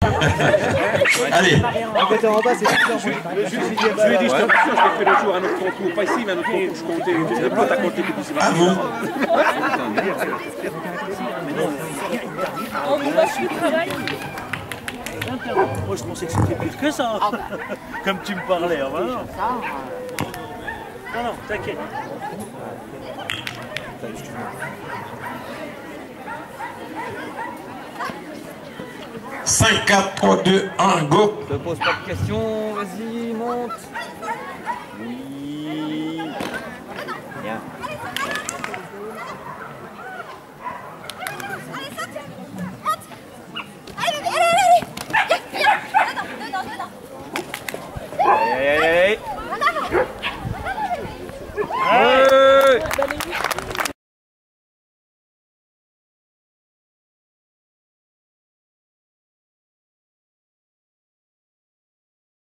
Allez. Je lui ai dit, je t'ai fait le jour à notre concours, pas ici, mais à notre concours, je comptais. Je n'ai pas à compter que tu À vous. On vous passe le travail. Moi je pensais que c'était pire que ça. Comme tu me parlais, hein, voilà. Non, non, t'inquiète. 5, 4, 3, 2, 1, go. Ne pose pas de questions, vas-y, monte.